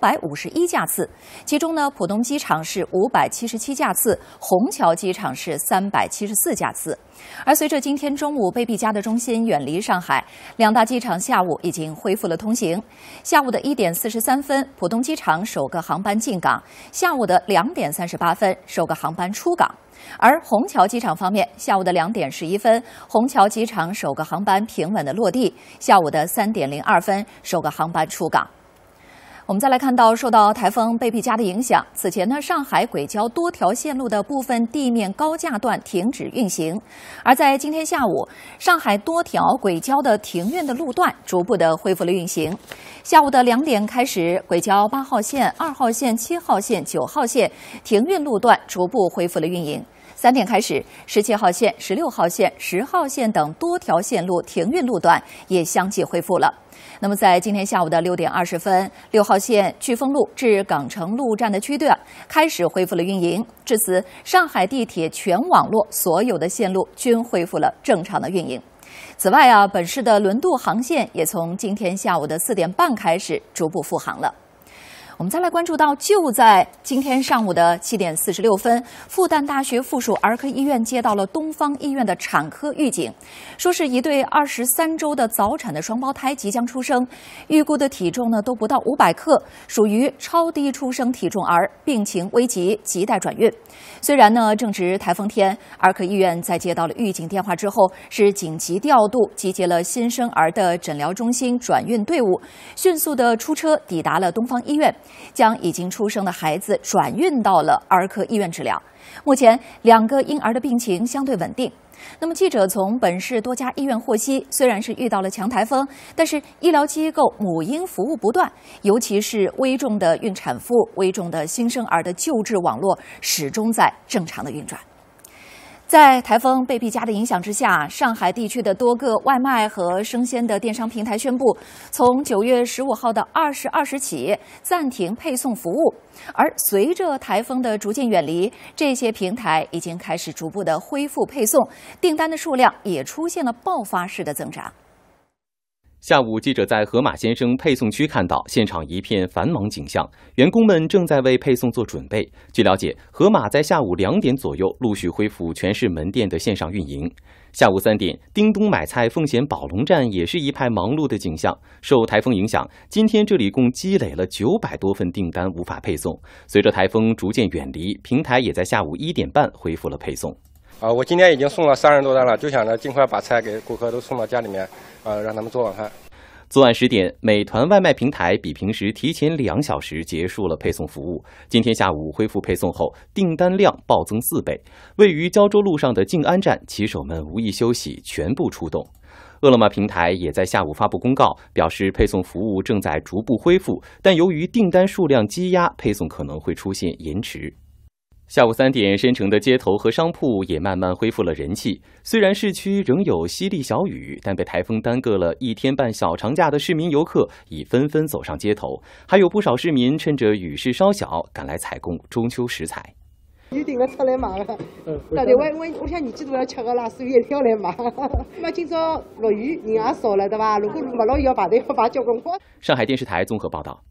S2: 951架次，其中呢，浦东机场是577架次，虹桥机场是374架次。而随着今天中午贝碧嘉的中心远离上海，两大机场下午已经恢复了通行。下午的1点43分，浦东机场首个航班进港；下午的2点38分，首个航班出港。而虹桥机场方面，下午的2点11分，虹桥机场首个航班平稳的落地；下午的3点02分，首个航班出港。我们再来看到，受到台风贝碧嘉的影响，此前呢，上海轨交多条线路的部分地面高架段停止运行。而在今天下午，上海多条轨交的停运的路段逐步的恢复了运行。下午的2点开始，轨交8号线、2号线、7号线、9号线停运路段逐步恢复了运营。3点开始，17号线、16号线、10号线等多条线路停运路段也相继恢复了。那么在今天下午的6点20分，6号线飓风路至港城路站的区段开始恢复了运营。至此，上海地铁全网络所有的线路均恢复了正常的运营。此外啊，本市的轮渡航线也从今天下午的4点半开始逐步复航了。我们再来关注到，就在今天上午的7点46分，复旦大学附属儿科医院接到了东方医院的产科预警，说是一对23周的早产的双胞胎即将出生，预估的体重呢都不到500克，属于超低出生体重儿，病情危急，亟待转运。虽然呢正值台风天，儿科医院在接到了预警电话之后，是紧急调度，集结了新生儿的诊疗中心转运队伍，迅速的出车抵达了东方医院，将已经出生的孩子转运到了儿科医院治疗。目前2个婴儿的病情相对稳定。那么记者从本市多家医院获悉，虽然是遇到了强台风，但是医疗机构母婴服务不断，尤其是危重的孕产妇、危重的新生儿的救治网络始终在正常的运转。在台风贝碧嘉的影响之下，上海地区的多个外卖和生鲜的电商平台宣布，从9月15号的20时起暂停配送服务。而随着台风的逐渐远离，这些平台已经开始逐步的恢复配送，订单的数量也出现了爆发式的增长。
S3: 下午，记者在河马先生配送区看到现场一片繁忙景象，员工们正在为配送做准备。据了解，河马在下午2点左右陆续恢复全市门店的线上运营。下午3点，叮咚买菜奉贤宝龙站也是一派忙碌的景象。受台风影响，今天这里共积累了900多份订单无法配送。随着台风逐渐远离，平台也在下午1点半恢复了配送。
S4: 我今天已经送了30多单了，就想着尽快把菜给顾客都送到家里面，让他们做晚饭。
S3: 昨晚10点，美团外卖平台比平时提前2小时结束了配送服务。今天下午恢复配送后，订单量暴增4倍。位于胶州路上的静安站，骑手们无意休息，全部出动。饿了么平台也在下午发布公告，表示配送服务正在逐步恢复，但由于订单数量积压，配送可能会出现延迟。下午3点，申城的街头和商铺也慢慢恢复了人气。虽然市区仍有淅沥小雨，但被台风耽搁了1天半小长假的市民游客已纷纷走上街头，还有不少市民趁着雨势稍小赶来采购中秋食材。
S22: 一定要出来买个，但是我想年纪大要吃个啦，所以一定要来买。那今朝落雨，人也少了，对吧？如果没落雨要排队要排交关。
S3: 上海电视台综合报道。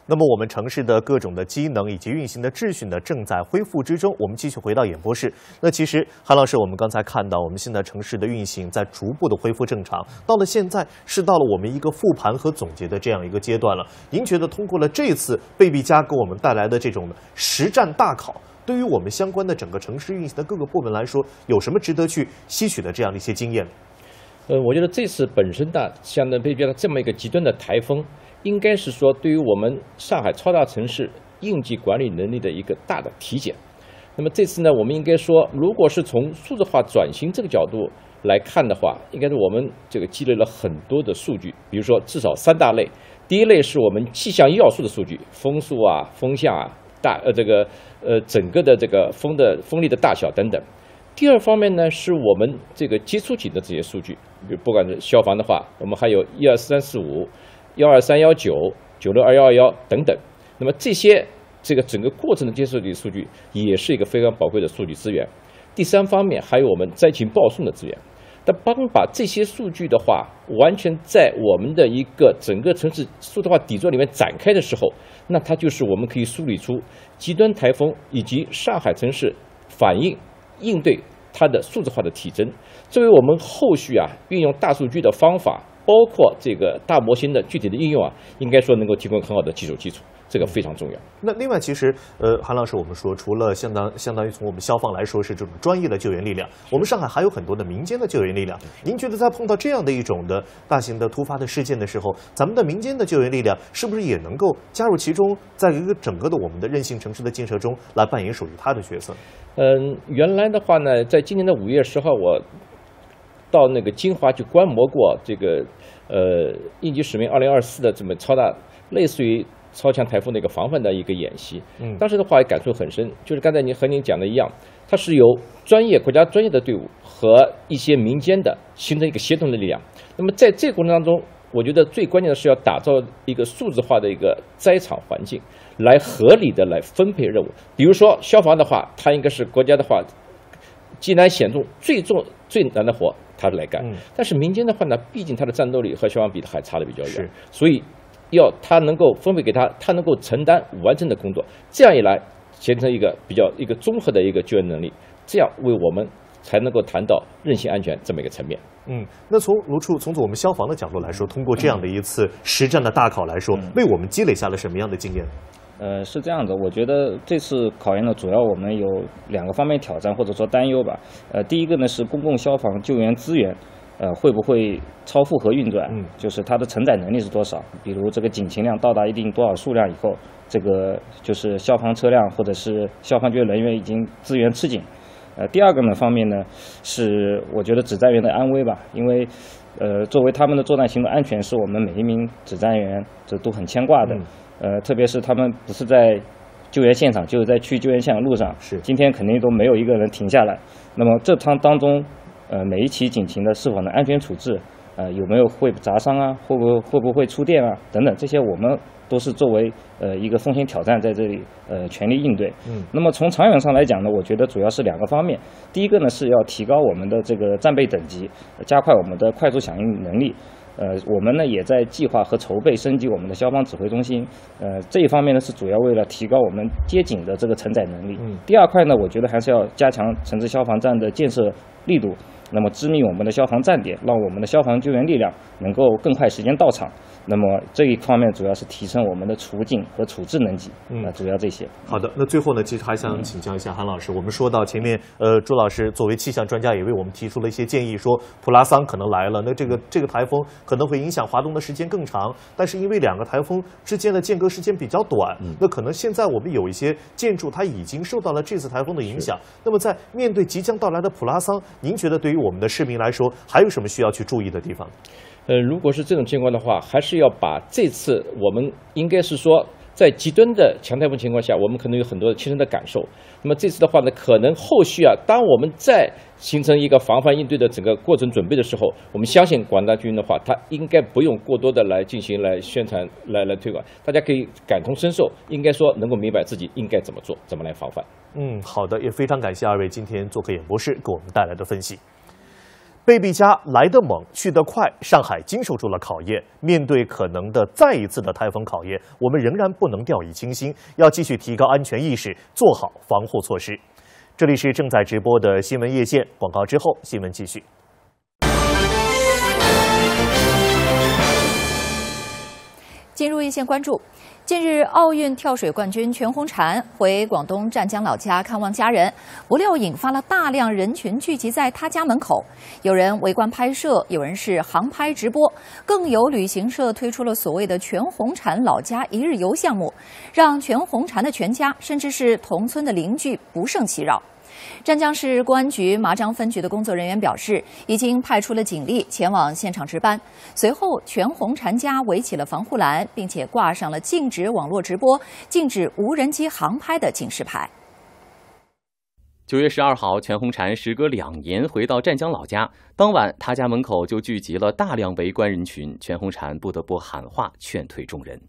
S1: 那么我们城市的各种的机能以及运行的秩序呢，正在恢复之中。我们继续回到演播室。那其实韩老师，我们刚才看到，我们现在城市的运行在逐步的恢复正常。到了现在，是到了我们一个复盘和总结的这样一个阶段了。您觉得通过了这次贝币加给我们带来的这种实战大考，对于我们相关的整个城市运行的各个部门来说，有什么值得去吸取的这样的一些经验？
S21: 我觉得这次本身的像贝币加这么一个极端的台风，应该是说对于我们上海超大城市应急管理能力的一个大的体检。那么这次呢，我们应该说，如果是从数字化转型这个角度来看的话，应该是我们这个积累了很多的数据，比如说至少3大类。第一类是我们气象要素的数据，风速啊、风向啊、整个的这个风力的大小等等。第二方面呢，是我们这个接触井的这些数据，比如不管是消防的话，我们还有12345、12319、96211等等。那么这个整个过程的接触的数据也是一个非常宝贵的数据资源。第三方面还有我们灾情报送的资源。但把这些数据的话，完全在我们的一个整个城市数字化底座里面展开的时候，那它就是我们可以梳理出极端台风以及上海城市应对它的数字化的体征，作为我们后续运用大数据的方法，包括这个大模型的具体的应用应该说能够提供很好的基础，这个非常重要。
S1: 那另外，其实韩老师，我们说除了相当于从我们消防来说是这种专业的救援力量，我们上海还有很多的民间的救援力量。您觉得在碰到这样的一种的大型的突发的事件的时候，咱们的民间的救援力量是不是也能够加入其中，在一个整个的我们的韧性城市的建设中来扮演属于它的角色？
S21: 原来的话呢，在今年的5月10号，我到那个金华去观摩过这个应急使命2024的这么超大类似于超强台风的一个防范的一个演习。当时的话也感触很深，就是刚才您讲的一样，它是由国家专业的队伍和一些民间的形成一个协同的力量。那么在这个过程当中，我觉得最关键的是要打造一个数字化的一个灾场环境，来合理的来分配任务。比如说消防的话，它应该是国家的话极难险重最难的活它来干，但是民间的话呢，毕竟它的战斗力和消防比还差得比较远，所以要它能够分配给它能够承担完整的工作，这样一来形成一个综合的一个救援能力，这样为我们才能够谈到韧性安全这么一个层面。
S1: 那从我们消防的角度来说，通过这样的一次实战的大考来说，为我们积累下了什么样的经验？
S20: 是这样的，我觉得这次考验呢，主要我们有2个方面挑战或者说担忧吧。第一个呢是公共消防救援资源，会不会超负荷运转？就是它的承载能力是多少？比如这个警情量到达一定多少数量以后，这个就是消防车辆或者是消防救援人员已经资源吃紧。第二个呢方面呢，是我觉得指战员的安危吧，因为作为他们的作战行动安全是我们每一名指战员这都很牵挂的。特别是他们不是在救援现场，就是在去救援现场路上，今天肯定都没有一个人停下来。那么这当中，每一起警情的是否能安全处置，有没有会砸伤啊，会不会触电啊等等，这些我们都是作为一个风险挑战在这里全力应对。那么从长远上来讲呢，我觉得主要是2个方面。第一个呢是要提高我们的这个战备等级，加快我们的快速响应能力。我们呢也在计划和筹备升级我们的消防指挥中心，这一方面呢是主要为了提高我们接警的这个承载能力。第2块呢，我觉得还是要加强城市消防站的建设力度，那么致密我们的消防站点，让我们的消防救援力量能够更快时间到场。那么这一方面主要是提升我们的处警和处置能级，主要这些。
S1: 好的，那最后呢，其实还想请教一下韩老师，我们说到前面，朱老师作为气象专家也为我们提出了一些建议，说普拉桑可能来了，那这个台风可能会影响华东的时间更长，但是因为2个台风之间的间隔时间比较短，那可能现在我们有一些建筑它已经受到了这次台风的影响。那么在面对即将到来的普拉桑，您觉得对于我们的市民来说，还有什么需要去注意的地方？
S21: 如果是这种情况的话，还是要把这次我们应该是说，在极端的强台风情况下，我们可能有很多亲身的感受。那么这次的话呢，可能后续当我们再形成一个防范应对的整个过程准备的时候，我们相信广大居民的话，他应该不用过多的来进行来宣传来推广，大家可以感同身受，应该说能够明白自己应该怎么做，怎么来防范。
S1: 好的，也非常感谢2位今天做客演播室给我们带来的分析。 贝碧嘉来得猛，去得快，上海经受住了考验。面对可能的再一次的台风考验，我们仍然不能掉以轻心，要继续提高安全意识，做好防护措施。这里是正在直播的新闻夜线，广告之后，新闻继续。
S2: 进入一线关注，近日奥运跳水冠军全红婵回广东湛江老家看望家人，不料引发了大量人群聚集在他家门口，有人围观拍摄，有人是航拍直播，更有旅行社推出了所谓的全红婵老家一日游项目，让全红婵的全家甚至是同村的邻居不胜其扰。湛江市公安局麻章分局的工作人员表示，已经派出了警力前往现场值班。随后，全红婵家围起了防护栏，并且挂上了禁止网络直播、禁止无人机航拍的警示牌。
S3: 9月12号，全红婵时隔2年回到湛江老家，当晚他家门口就聚集了大量围观人群，全红婵不得不喊话劝退众人。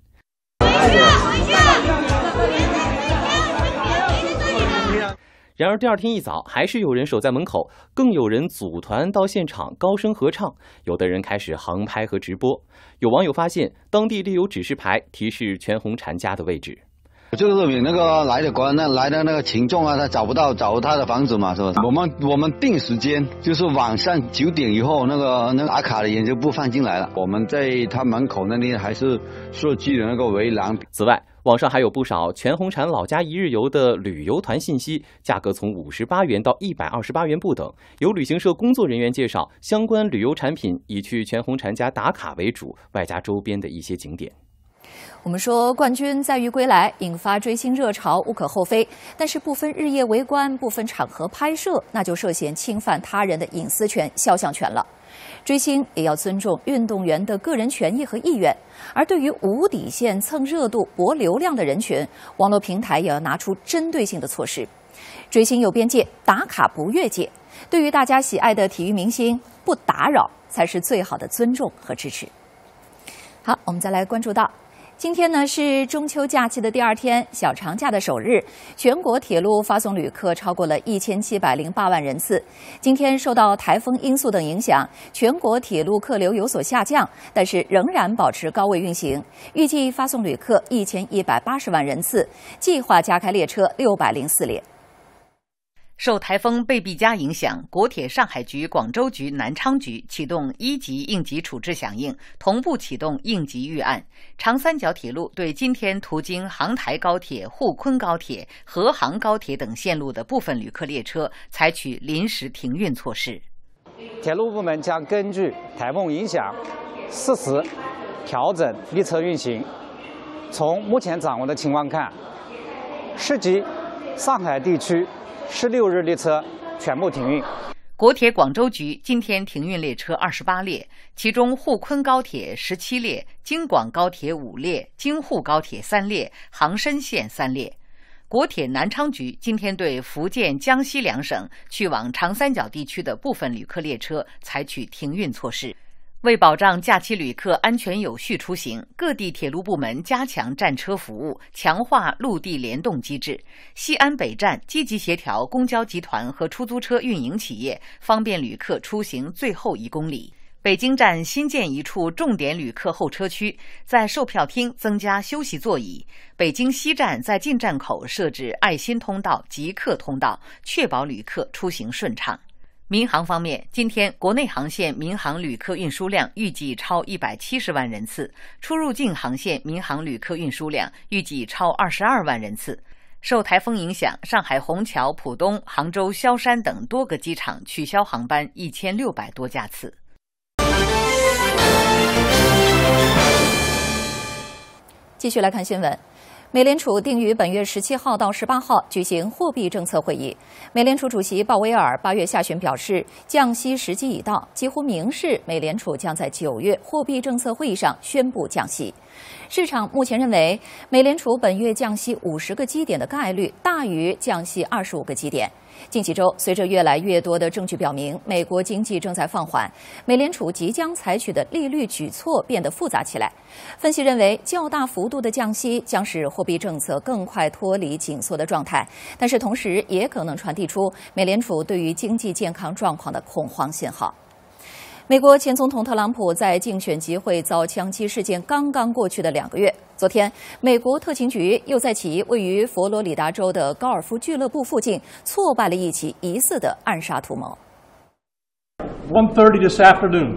S3: 然而第二天一早，还是有人守在门口，更有人组团到现场高声合唱，有的人开始航拍和直播。有网友发现，当地立有指示牌提示全红婵家的位置。
S5: 就是给那个来的那个群众啊，他找不到他的房子嘛，是吧？我们定时间，就是晚上9点以后，那个打卡的人就不放进来了。我们在他门口那里还是设计的那个围栏。
S3: 此外，网上还有不少全红婵老家一日游的旅游团信息，价格从58元到128元不等。有旅行社工作人员介绍，相关旅游产品以去全红婵家打卡为主，外加周边的一些景点。
S2: 我们说冠军载誉归来，引发追星热潮无可厚非，但是不分日夜围观、不分场合拍摄，那就涉嫌侵犯他人的隐私权、肖像权了。追星也要尊重运动员的个人权益和意愿，而对于无底线蹭热度、博流量的人群，网络平台也要拿出针对性的措施。追星有边界，打卡不越界。对于大家喜爱的体育明星，不打扰才是最好的尊重和支持。好，我们再来关注到。今天呢是中秋假期的第2天，小长假的首日，全国铁路发送旅客超过了1708万人次。今天受到台风因素等影响，全国铁路客流有所下降，但是仍然保持高位运行，预计发送旅客1180万人次，计划加开列车604列。
S6: 受台风贝碧嘉影响，国铁上海局、广州局、南昌局启动1级应急处置响应，同步启动应急预案。长三角铁路对今天途经杭台高铁、沪昆高铁、合杭高铁等线路的部分旅客列车采取临时停运措施。
S23: 铁路部门将根据台风影响，适时调整列车运行。从目前掌握的情况看，市级上海地区16日列车全部停运。
S6: 国铁广州局今天停运列车28列，其中沪昆高铁17列，京广高铁5列，京沪高铁3列，杭深线3列。国铁南昌局今天对福建、江西2省去往长三角地区的部分旅客列车采取停运措施。为保障假期旅客安全有序出行，各地铁路部门加强站车服务，强化陆地联动机制。西安北站积极协调公交集团和出租车运营企业，方便旅客出行最后1公里。北京站新建一处重点旅客候车区，在售票厅增加休息座椅。北京西站在进站口设置爱心通道、即刻通道，确保旅客出行顺畅。民航方面，今天国内航线民航旅客运输量预计超170万人次，出入境航线民航旅客运输量预计超22万人次。受台风影响，上海虹桥、浦东、杭州萧山等多个机场取消航班1600多架次。
S2: 继续来看新闻。美联储定于本月17号到18号举行货币政策会议。美联储主席鲍威尔8月下旬表示，降息时机已到，几乎明示美联储将在9月货币政策会议上宣布降息。市场目前认为，美联储本月降息50个基点的概率大于降息25个基点。近几周，随着越来越多的证据表明美国经济正在放缓，美联储即将采取的利率举措变得复杂起来。分析认为，较大幅度的降息将使货币政策更快脱离紧缩的状态，但是同时也可能传递出美联储对于经济健康状况的恐慌信号。 美国前总统特朗普在竞选集会遭枪击事件刚刚过去的2个月，昨天，美国特勤局又在其位于佛罗里达州的高尔夫俱乐部附近挫败了一起疑似的暗杀图谋。
S7: 1:30 this afternoon,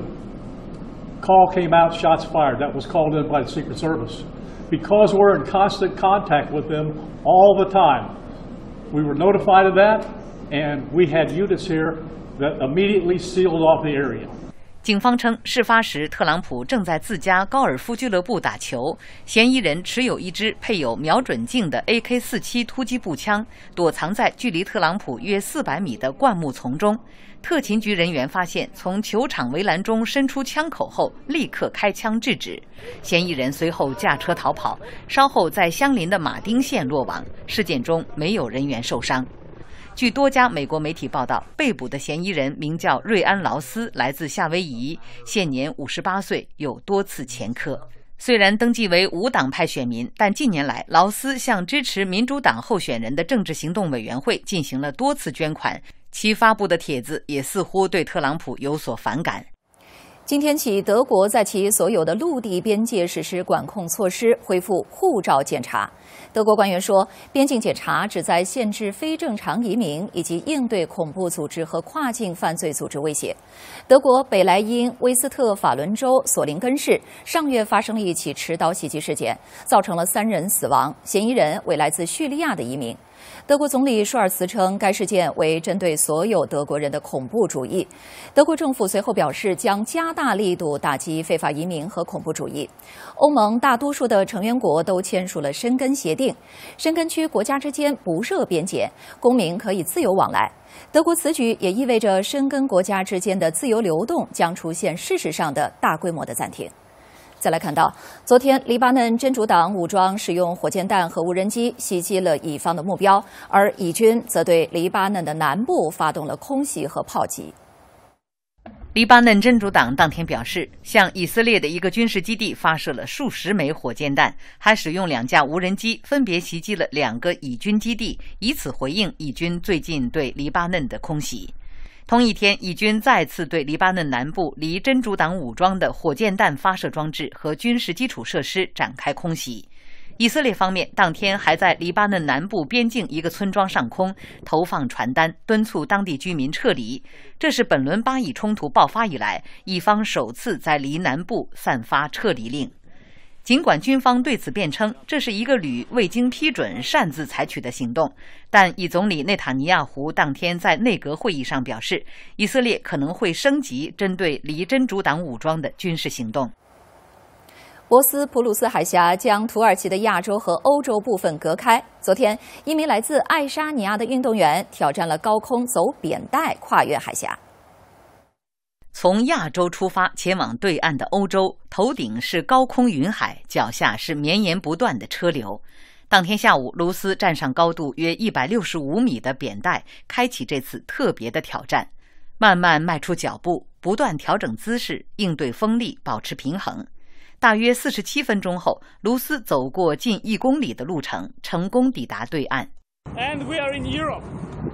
S7: call came out, shots fired. That was called in by the Secret Service. Because we're in constant contact with them all the time, we were notified of that, and we had units here that immediately sealed off the area.
S6: 警方称，事发时特朗普正在自家高尔夫俱乐部打球，嫌疑人持有一支配有瞄准镜的 AK-47突击步枪，躲藏在距离特朗普约400米的灌木丛中。特勤局人员发现，从球场围栏中伸出枪口后，立刻开枪制止。嫌疑人随后驾车逃跑，稍后在相邻的马丁县落网。事件中没有人员受伤。据多家美国媒体报道，被捕的嫌疑人名叫瑞安·劳斯，来自夏威夷，现年58岁，有多次前科。虽然登记为无党派选民，但近年来劳斯向支持民主党候选人的政治行动委员会进行了多次捐款，其发布的帖子也似乎对特朗普有所反感。
S2: 今天起，德国在其所有的陆地边界实施管控措施，恢复护照检查。德国官员说，边境检查旨在限制非正常移民以及应对恐怖组织和跨境犯罪组织威胁。德国北莱茵威斯特法伦州索林根市上月发生了一起持刀袭击事件，造成了3人死亡，嫌疑人为来自叙利亚的移民。德国总理舒尔茨称，该事件为针对所有德国人的恐怖主义。德国政府随后表示，将加大力度打击非法移民和恐怖主义。欧盟大多数的成员国都签署了申根协定，申根区国家之间不设边检，公民可以自由往来。德国此举也意味着申根国家之间的自由流动将出现事实上的大规模的暂停。再来看到，昨天黎巴嫩真主党武装使用火箭弹和无人机袭击了以方的目标，而以军则对黎巴嫩的南部发动了空袭和炮击。
S6: 黎巴嫩真主党当天表示，向以色列的一个军事基地发射了数十枚火箭弹，还使用2架无人机分别袭击了2个以军基地，以此回应以军最近对黎巴嫩的空袭。同一天，以军再次对黎巴嫩南部离真主党武装的火箭弹发射装置和军事基础设施展开空袭。以色列方面当天还在黎巴嫩南部边境一个村庄上空投放传单，敦促当地居民撤离。这是本轮巴以冲突爆发以来，以方首次在黎南部散发撤离令。尽管军方对此辩称这是一个旅未经批准擅自采取的行动，但以总理内塔尼亚胡当天在内阁会议上表示，以色列可能会升级针对离真主党武装的军事行动。
S2: 博斯普鲁斯海峡将土耳其的亚洲和欧洲部分隔开。昨天，一名来自爱沙尼亚的运动员挑战了高空走扁带跨越海峡。
S6: 从亚洲出发前往对岸的欧洲，头顶是高空云海，脚下是绵延不断的车流。当天下午，卢斯站上高度约165米的扁带，开启这次特别的挑战。慢慢迈出脚步，不断调整姿势，应对风力，保持平衡。大约47分钟后，卢斯走过近1公里的路程，成功抵达对岸。
S8: And we are in Europe.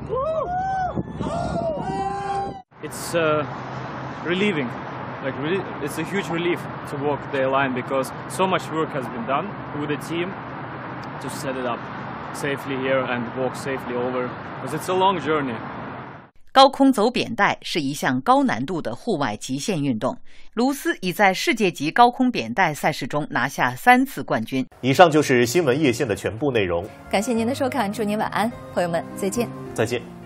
S8: It's relieving. Like really, it's a huge relief to walk the line because so much work has been done with the team to set it up safely here and walk safely over. Because it's a long journey.
S6: 高空走扁带是一项高难度的户外极限运动，卢斯已在世界级高空扁带赛事中拿下3次冠军。
S1: 以上就是新闻夜线的全部内容，
S2: 感谢您的收看，祝您晚安，朋友们再见。
S1: 再见。